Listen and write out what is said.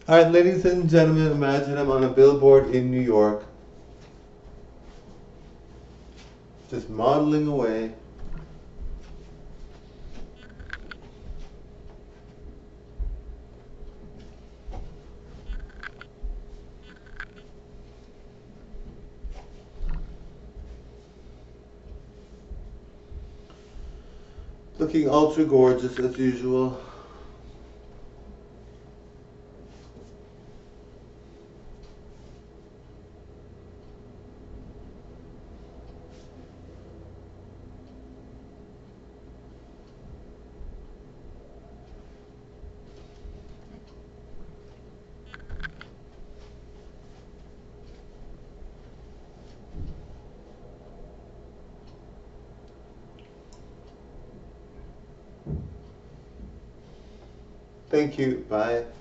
Alright, ladies and gentlemen, imagine I'm on a billboard in New York, just modeling away. Looking ultra gorgeous as usual. Thank you. Bye.